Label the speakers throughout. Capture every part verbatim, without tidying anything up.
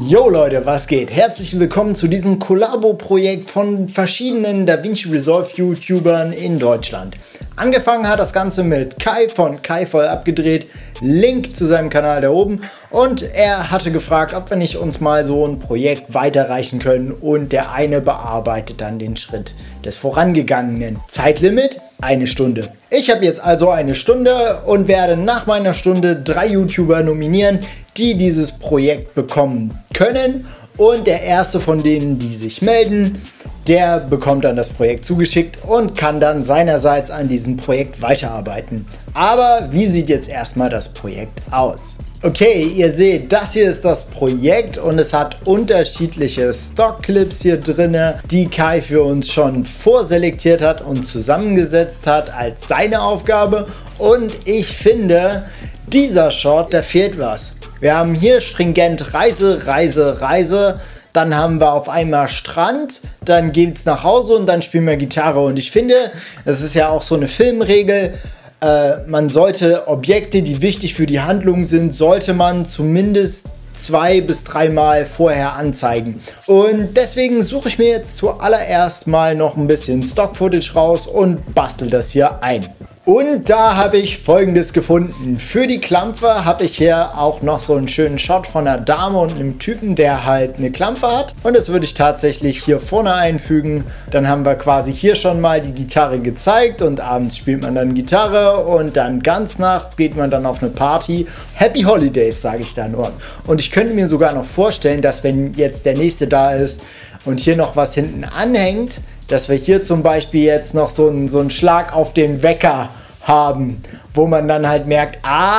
Speaker 1: Yo Leute, was geht? Herzlich willkommen zu diesem Kollabo-Projekt von verschiedenen DaVinci Resolve YouTubern in Deutschland. Angefangen hat das Ganze mit Kai von Kai voll abgedreht, Link zu seinem Kanal da oben, und er hatte gefragt, ob wir nicht uns mal so ein Projekt weiterreichen können, und der eine bearbeitet dann den Schritt des vorangegangenen. Zeitlimit? Eine Stunde. Ich habe jetzt also eine Stunde und werde nach meiner Stunde drei YouTuber nominieren, die dieses Projekt bekommen können, und der erste von denen, die sich melden, der bekommt dann das Projekt zugeschickt und kann dann seinerseits an diesem Projekt weiterarbeiten. Aber wie sieht jetzt erstmal das Projekt aus? Okay, ihr seht, das hier ist das Projekt und es hat unterschiedliche Stockclips hier drin, die Kai für uns schon vorselektiert hat und zusammengesetzt hat als seine Aufgabe. Und ich finde, dieser Shot, da fehlt was. Wir haben hier stringent Reise, Reise, Reise. Dann haben wir auf einmal Strand, dann geht's nach Hause und dann spielen wir Gitarre. Und ich finde, das ist ja auch so eine Filmregel, äh, man sollte Objekte, die wichtig für die Handlung sind, sollte man zumindest zwei bis dreimal vorher anzeigen. Und deswegen suche ich mir jetzt zuallererst mal noch ein bisschen Stock-Footage raus und bastel das hier ein. Und da habe ich Folgendes gefunden. Für die Klampfe habe ich hier auch noch so einen schönen Shot von einer Dame und einem Typen, der halt eine Klampfe hat. Und das würde ich tatsächlich hier vorne einfügen. Dann haben wir quasi hier schon mal die Gitarre gezeigt und abends spielt man dann Gitarre und dann ganz nachts geht man dann auf eine Party. Happy Holidays, sage ich da nur. Und ich könnte mir sogar noch vorstellen, dass wenn jetzt der nächste da ist und hier noch was hinten anhängt, dass wir hier zum Beispiel jetzt noch so einen, so einen Schlag auf den Wecker haben, wo man dann halt merkt,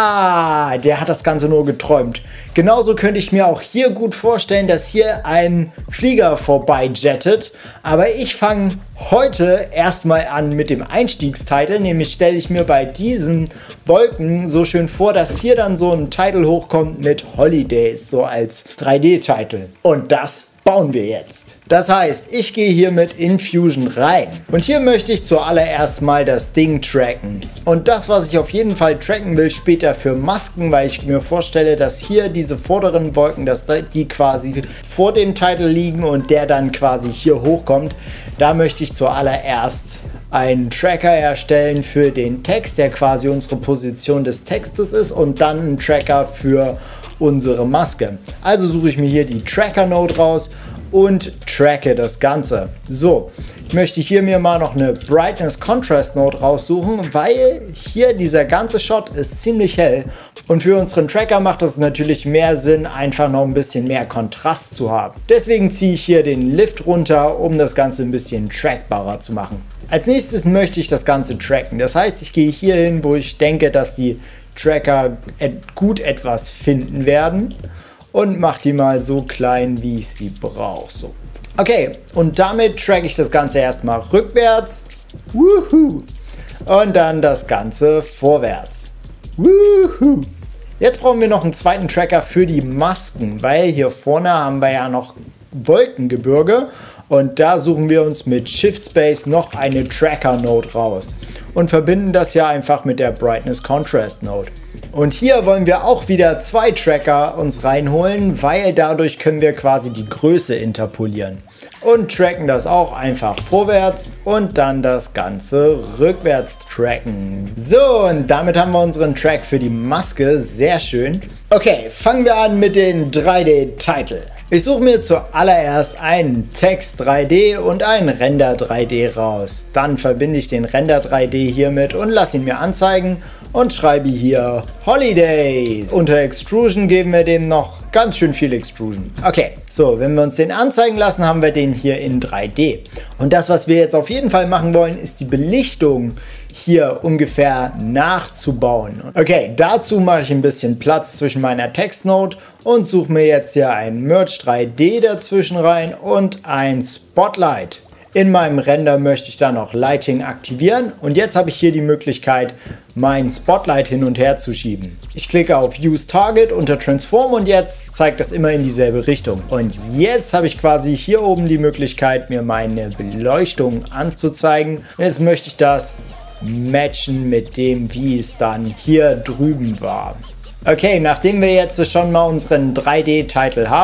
Speaker 1: ah, der hat das Ganze nur geträumt. Genauso könnte ich mir auch hier gut vorstellen, dass hier ein Flieger vorbei jettet. Aber ich fange heute erstmal an mit dem Einstiegstitel, nämlich stelle ich mir bei diesen Wolken so schön vor, dass hier dann so ein Titel hochkommt mit Holidays, so als drei D-Titel. Und das bauen wir jetzt. Das heißt, ich gehe hier mit Infusion rein und hier möchte ich zuallererst mal das Ding tracken. Und das, was ich auf jeden Fall tracken will später für Masken, weil ich mir vorstelle, dass hier diese vorderen Wolken, dass die quasi vor dem Titel liegen und der dann quasi hier hochkommt, da möchte ich zuallererst einen Tracker erstellen für den Text, der quasi unsere Position des Textes ist, und dann einen Tracker für unsere Maske. Also suche ich mir hier die Tracker-Node raus und tracke das Ganze. So, ich möchte hier mir mal noch eine Brightness Contrast Node raussuchen, weil hier dieser ganze Shot ist ziemlich hell und für unseren Tracker macht es natürlich mehr Sinn, einfach noch ein bisschen mehr Kontrast zu haben. Deswegen ziehe ich hier den Lift runter, um das Ganze ein bisschen trackbarer zu machen. Als nächstes möchte ich das Ganze tracken. Das heißt, ich gehe hier hin, wo ich denke, dass die Tracker gut etwas finden werden, und mache die mal so klein, wie ich sie brauche. So. Okay, und damit tracke ich das Ganze erstmal rückwärts. Woohoo! Und dann das Ganze vorwärts. Woohoo! Jetzt brauchen wir noch einen zweiten Tracker für die Masken, weil hier vorne haben wir ja noch Wolkengebirge. Und da suchen wir uns mit Shift Space noch eine Tracker Node raus und verbinden das ja einfach mit der Brightness Contrast Node. Und hier wollen wir auch wieder zwei Tracker uns reinholen, weil dadurch können wir quasi die Größe interpolieren. Und tracken das auch einfach vorwärts und dann das Ganze rückwärts tracken. So, und damit haben wir unseren Track für die Maske. Sehr schön. Okay, fangen wir an mit den drei D-Titel. Ich suche mir zuallererst einen Text drei D und einen Render drei D raus. Dann verbinde ich den Render drei D hiermit und lasse ihn mir anzeigen und schreibe hier Holidays. Unter Extrusion geben wir dem noch ganz schön viel Extrusion. Okay, so, wenn wir uns den anzeigen lassen, haben wir den hier in drei D. Und das, was wir jetzt auf jeden Fall machen wollen, ist die Belichtung hier ungefähr nachzubauen. Okay, dazu mache ich ein bisschen Platz zwischen meiner Textnode und suche mir jetzt hier ein Merge drei D dazwischen rein und ein Spotlight. In meinem Render möchte ich dann noch Lighting aktivieren und jetzt habe ich hier die Möglichkeit, mein Spotlight hin und her zu schieben. Ich klicke auf Use Target unter Transform und jetzt zeigt das immer in dieselbe Richtung. Und jetzt habe ich quasi hier oben die Möglichkeit, mir meine Beleuchtung anzuzeigen. Und jetzt möchte ich das matchen mit dem, wie es dann hier drüben war. Okay, nachdem wir jetzt schon mal unseren drei D-Titel haben,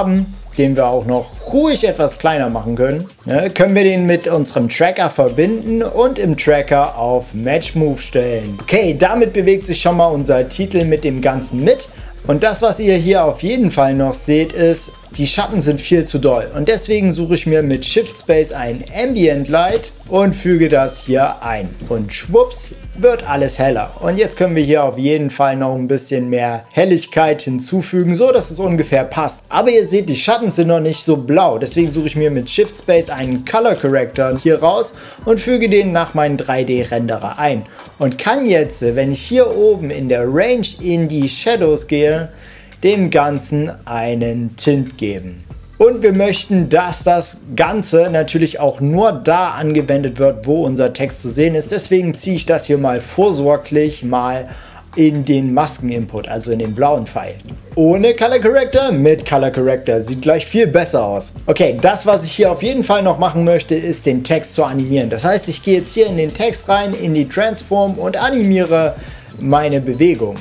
Speaker 1: den wir auch noch ruhig etwas kleiner machen können, ne, können wir den mit unserem Tracker verbinden und im Tracker auf Match Move stellen. Okay, damit bewegt sich schon mal unser Titel mit dem Ganzen mit. Und das, was ihr hier auf jeden Fall noch seht, ist, die Schatten sind viel zu doll. Und deswegen suche ich mir mit Shift Space ein Ambient Light und füge das hier ein. Und schwupps, wird alles heller. Und jetzt können wir hier auf jeden Fall noch ein bisschen mehr Helligkeit hinzufügen, so dass es ungefähr passt. Aber ihr seht, die Schatten sind noch nicht so blau. Deswegen suche ich mir mit Shift Space einen Color Corrector hier raus und füge den nach meinem drei D Renderer ein. Und kann jetzt, wenn ich hier oben in der Range in die Shadows gehe, dem Ganzen einen Tint geben. Und wir möchten, dass das Ganze natürlich auch nur da angewendet wird, wo unser Text zu sehen ist. Deswegen ziehe ich das hier mal vorsorglich mal in den Masken-Input, also in den blauen Pfeil. Ohne Color Corrector, mit Color Corrector. Sieht gleich viel besser aus. Okay, das, was ich hier auf jeden Fall noch machen möchte, ist den Text zu animieren. Das heißt, ich gehe jetzt hier in den Text rein, in die Transform und animiere meine Bewegung.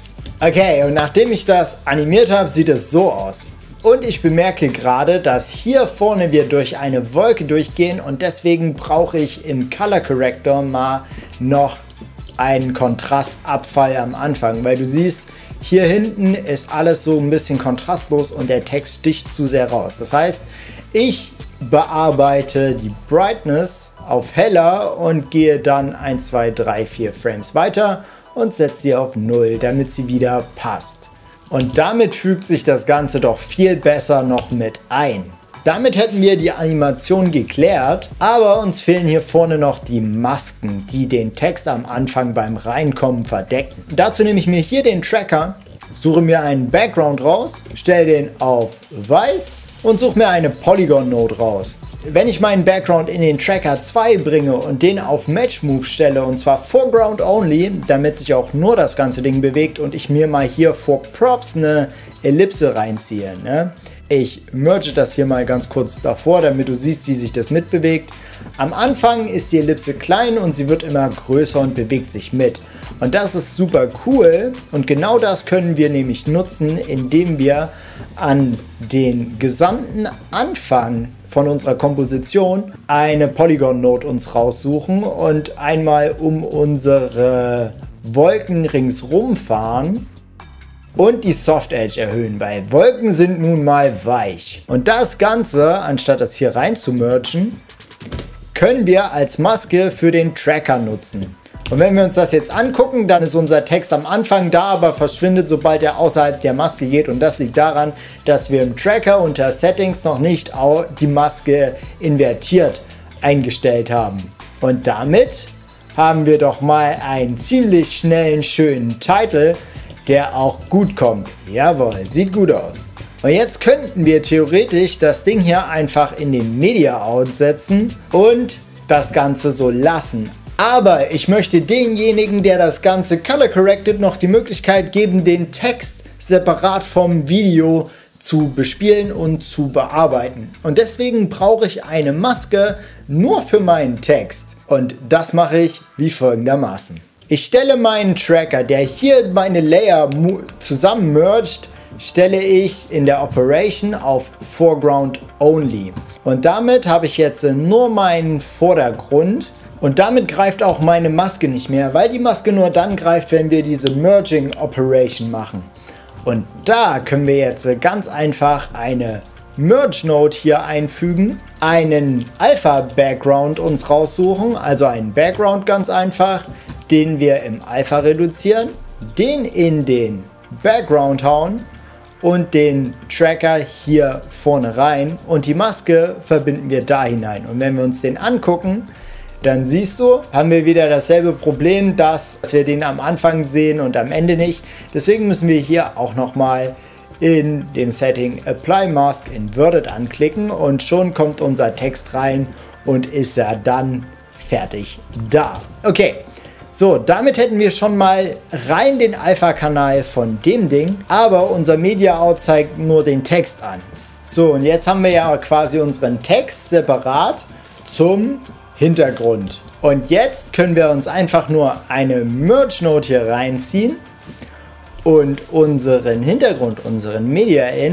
Speaker 1: Okay, und nachdem ich das animiert habe, sieht es so aus. Und ich bemerke gerade, dass hier vorne wir durch eine Wolke durchgehen und deswegen brauche ich im Color Corrector mal noch einen Kontrastabfall am Anfang, weil du siehst, hier hinten ist alles so ein bisschen kontrastlos und der Text sticht zu sehr raus. Das heißt, ich bearbeite die Brightness auf heller und gehe dann eins, zwei, drei, vier Frames weiter und setze sie auf null, damit sie wieder passt. Und damit fügt sich das Ganze doch viel besser noch mit ein. Damit hätten wir die Animation geklärt, aber uns fehlen hier vorne noch die Masken, die den Text am Anfang beim Reinkommen verdecken. Dazu nehme ich mir hier den Tracker, suche mir einen Background raus, stelle den auf weiß und suche mir eine Polygon Node raus. Wenn ich meinen Background in den Tracker zwei bringe und den auf Match Move stelle, und zwar Foreground Only, damit sich auch nur das ganze Ding bewegt und ich mir mal hier vor Props eine Ellipse reinziehe, ne? Ich merge das hier mal ganz kurz davor, damit du siehst, wie sich das mitbewegt. Am Anfang ist die Ellipse klein und sie wird immer größer und bewegt sich mit. Und das ist super cool und genau das können wir nämlich nutzen, indem wir an den gesamten Anfang von unserer Komposition eine Polygon Node uns raussuchen und einmal um unsere Wolken ringsrum fahren und die Soft Edge erhöhen, weil Wolken sind nun mal weich. Und das Ganze, anstatt das hier rein zu mergen, können wir als Maske für den Tracker nutzen. Und wenn wir uns das jetzt angucken, dann ist unser Text am Anfang da, aber verschwindet, sobald er außerhalb der Maske geht. Und das liegt daran, dass wir im Tracker unter Settings noch nicht die Maske invertiert eingestellt haben. Und damit haben wir doch mal einen ziemlich schnellen, schönen Titel, der auch gut kommt. Jawohl, sieht gut aus. Und jetzt könnten wir theoretisch das Ding hier einfach in den Media Out setzen und das Ganze so lassen. Aber ich möchte denjenigen, der das Ganze color corrected, noch die Möglichkeit geben, den Text separat vom Video zu bespielen und zu bearbeiten. Und deswegen brauche ich eine Maske nur für meinen Text. Und das mache ich wie folgendermaßen. Ich stelle meinen Tracker, der hier meine Layer zusammen mergt, stelle ich in der Operation auf Foreground Only. Und damit habe ich jetzt nur meinen Vordergrund. Und damit greift auch meine Maske nicht mehr, weil die Maske nur dann greift, wenn wir diese Merging Operation machen. Und da können wir jetzt ganz einfach eine Merge Node hier einfügen, einen Alpha Background uns raussuchen, also einen Background ganz einfach, den wir im Alpha reduzieren, den in den Background hauen und den Tracker hier vorne rein und die Maske verbinden wir da hinein. Und wenn wir uns den angucken, dann siehst du, haben wir wieder dasselbe Problem, dass wir den am Anfang sehen und am Ende nicht. Deswegen müssen wir hier auch nochmal in dem Setting Apply Mask Inverted anklicken und schon kommt unser Text rein und ist er dann fertig da. Okay, so, damit hätten wir schon mal rein den Alpha-Kanal von dem Ding, aber unser Media Out zeigt nur den Text an. So, und jetzt haben wir ja quasi unseren Text separat zum Hintergrund. Und jetzt können wir uns einfach nur eine Merge Node hier reinziehen und unseren Hintergrund, unseren Media In,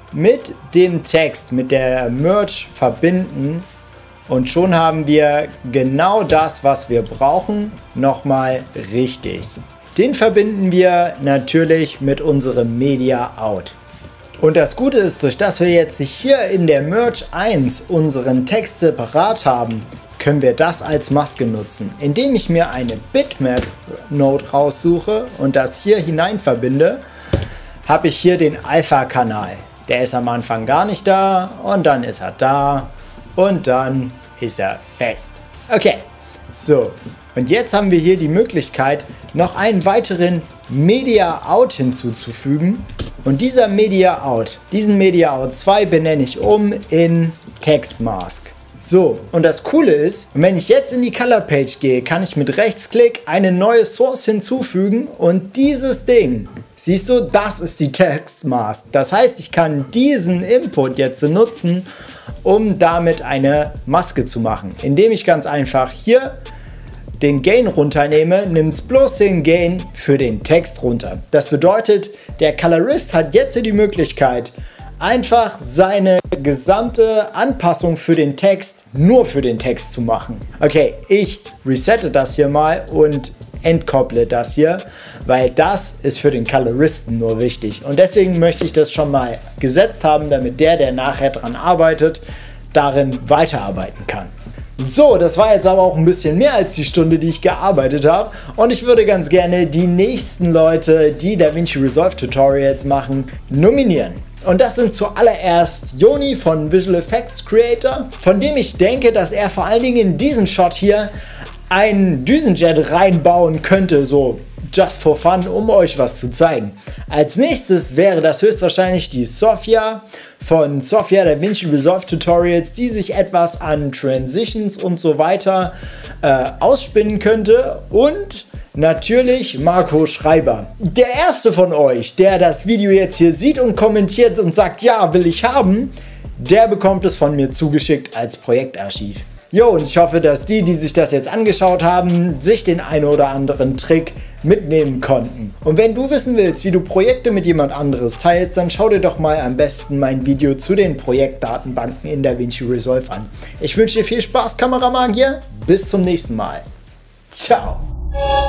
Speaker 1: mit dem Text, mit der Merge verbinden und schon haben wir genau das, was wir brauchen, nochmal richtig. Den verbinden wir natürlich mit unserem Media Out. Und das Gute ist, durch das wir jetzt hier in der Merge eins unseren Text separat haben, können wir das als Maske nutzen. Indem ich mir eine Bitmap-Node raussuche und das hier hinein verbinde, habe ich hier den Alpha-Kanal. Der ist am Anfang gar nicht da und dann ist er da und dann ist er fest. Okay, so. Und jetzt haben wir hier die Möglichkeit, noch einen weiteren Media Out hinzuzufügen. Und dieser Media Out, diesen Media Out zwei benenne ich um in Text Mask. So, und das Coole ist, wenn ich jetzt in die Color Page gehe, kann ich mit Rechtsklick eine neue Source hinzufügen und dieses Ding, siehst du, das ist die Text Mask. Das heißt, ich kann diesen Input jetzt nutzen, um damit eine Maske zu machen, indem ich ganz einfach hier den Gain runternehme, nimmst bloß den Gain für den Text runter. Das bedeutet, der Colorist hat jetzt die Möglichkeit, einfach seine gesamte Anpassung für den Text nur für den Text zu machen. Okay, ich resette das hier mal und entkopple das hier, weil das ist für den Coloristen nur wichtig. Und deswegen möchte ich das schon mal gesetzt haben, damit der, der nachher dran arbeitet, darin weiterarbeiten kann. So, das war jetzt aber auch ein bisschen mehr als die Stunde, die ich gearbeitet habe. Und ich würde ganz gerne die nächsten Leute, die DaVinci Resolve Tutorials machen, nominieren. Und das sind zuallererst Joni von Visual Effects Creator, von dem ich denke, dass er vor allen Dingen in diesen Shot hier einen Düsenjet reinbauen könnte, so just for fun, um euch was zu zeigen. Als nächstes wäre das höchstwahrscheinlich die Sophia von Sophia DaVinci Resolve Tutorials, die sich etwas an Transitions und so weiter äh, ausspinnen könnte. Und natürlich Marco Schreiber. Der erste von euch, der das Video jetzt hier sieht und kommentiert und sagt, ja, will ich haben, der bekommt es von mir zugeschickt als Projektarchiv. Jo, und ich hoffe, dass die, die sich das jetzt angeschaut haben, sich den einen oder anderen Trick mitnehmen konnten. Und wenn du wissen willst, wie du Projekte mit jemand anderes teilst, dann schau dir doch mal am besten mein Video zu den Projektdatenbanken in DaVinci Resolve an. Ich wünsche dir viel Spaß, Kameramagier. Bis zum nächsten Mal. Ciao.